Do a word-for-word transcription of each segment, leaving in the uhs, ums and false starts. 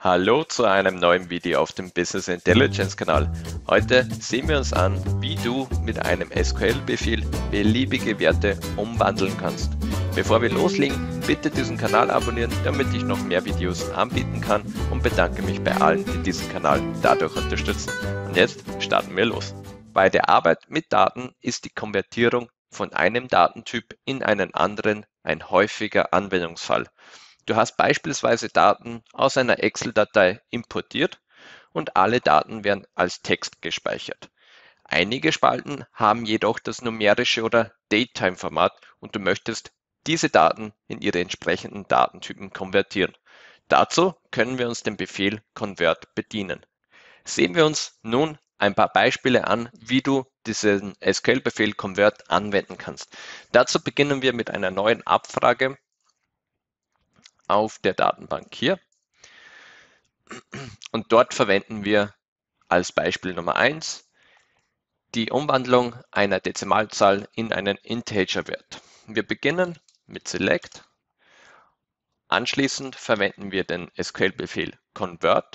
Hallo zu einem neuen Video auf dem Business Intelligence Kanal. Heute sehen wir uns an, wie du mit einem S Q L-Befehl beliebige Werte umwandeln kannst. Bevor wir loslegen, bitte diesen Kanal abonnieren, damit ich noch mehr Videos anbieten kann, und bedanke mich bei allen, die diesen Kanal dadurch unterstützen. Und jetzt starten wir los. Bei der Arbeit mit Daten ist die Konvertierung von einem Datentyp in einen anderen ein häufiger Anwendungsfall. Du hast beispielsweise Daten aus einer Excel-Datei importiert und alle Daten werden als Text gespeichert. Einige Spalten haben jedoch das numerische oder Datetime-Format und du möchtest diese Daten in ihre entsprechenden Datentypen konvertieren. Dazu können wir uns den Befehl convert bedienen. Sehen wir uns nun ein paar Beispiele an, wie du diesen S Q L-Befehl convert anwenden kannst. Dazu beginnen wir mit einer neuen Abfrage auf der Datenbank hier, und dort verwenden wir als Beispiel Nummer eins die Umwandlung einer Dezimalzahl in einen Integerwert. Wir beginnen mit Select, anschließend verwenden wir den S Q L-Befehl convert,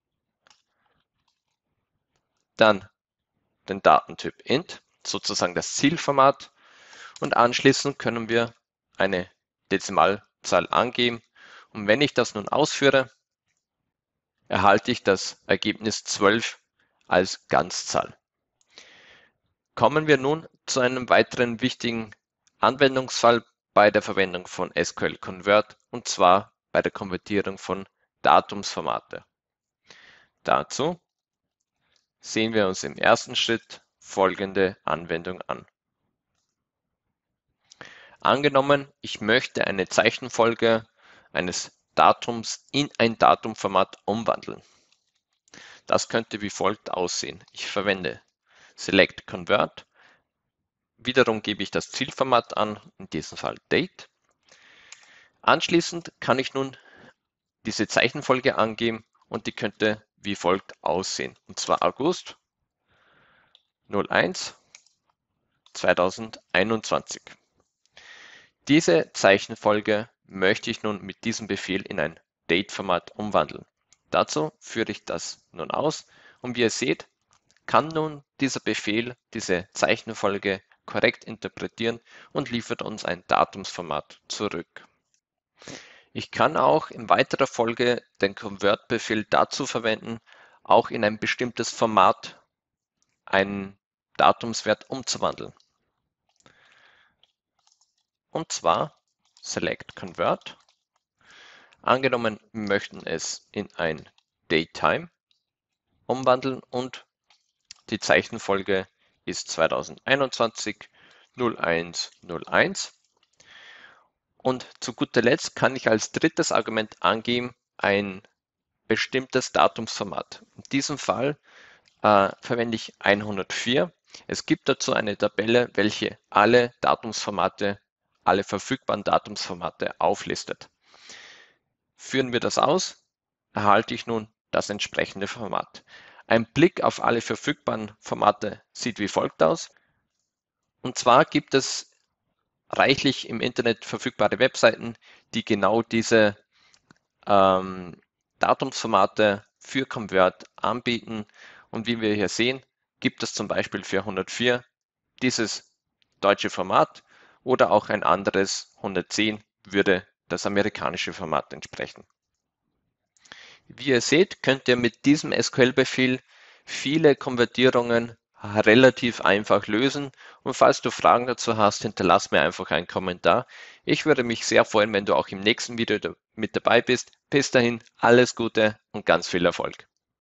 dann den Datentyp int, sozusagen das Zielformat, und anschließend können wir eine Dezimalzahl angeben. Und wenn ich das nun ausführe, erhalte ich das Ergebnis zwölf als Ganzzahl. Kommen wir nun zu einem weiteren wichtigen Anwendungsfall bei der Verwendung von S Q L Convert, und zwar bei der Konvertierung von Datumsformate. Dazu sehen wir uns im ersten Schritt folgende Anwendung an. Angenommen, ich möchte eine Zeichenfolge eines Datums in ein Datumformat umwandeln. Das könnte wie folgt aussehen. Ich verwende Select Convert. Wiederum gebe ich das Zielformat an, in diesem Fall Date. Anschließend kann ich nun diese Zeichenfolge angeben und die könnte wie folgt aussehen. Und zwar August null eins zweitausendeinundzwanzig. Diese Zeichenfolge möchte ich nun mit diesem Befehl in ein Date-Format umwandeln. Dazu führe ich das nun aus, und wie ihr seht, kann nun dieser Befehl diese Zeichenfolge korrekt interpretieren und liefert uns ein Datumsformat zurück. Ich kann auch in weiterer Folge den Convert-Befehl dazu verwenden, auch in ein bestimmtes Format einen Datumswert umzuwandeln. Und zwar Select Convert. Angenommen, wir möchten es in ein Datetime umwandeln und die Zeichenfolge ist zweitausendeinundzwanzig null eins null eins. Und zu guter Letzt kann ich als drittes Argument angeben ein bestimmtes Datumsformat. In diesem Fall äh, verwende ich hundertvier. Es gibt dazu eine Tabelle, welche alle Datumsformate alle verfügbaren Datumsformate auflistet. Führen wir das aus, erhalte ich nun das entsprechende Format. Ein Blick auf alle verfügbaren Formate sieht wie folgt aus. Und zwar gibt es reichlich im Internet verfügbare Webseiten, die genau diese ähm, Datumsformate für Convert anbieten. Und wie wir hier sehen, gibt es zum Beispiel für hundertvier dieses deutsche Format, oder auch ein anderes hundertzehn würde das amerikanische Format entsprechen. Wie ihr seht, könnt ihr mit diesem S Q L-Befehl viele Konvertierungen relativ einfach lösen, und falls du Fragen dazu hast, hinterlass mir einfach einen Kommentar. Ich würde mich sehr freuen, wenn du auch im nächsten Video mit dabei bist. Bis dahin, alles Gute und ganz viel Erfolg.